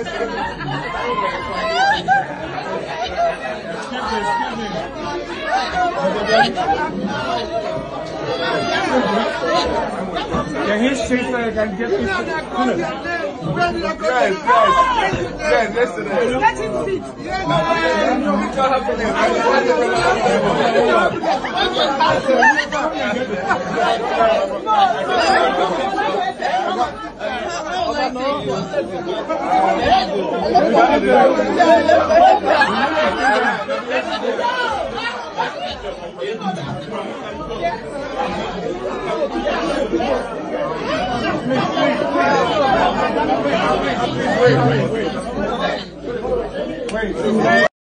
Yeah, his chase I can get this. Guys, yesterday. Let him sit. Wait.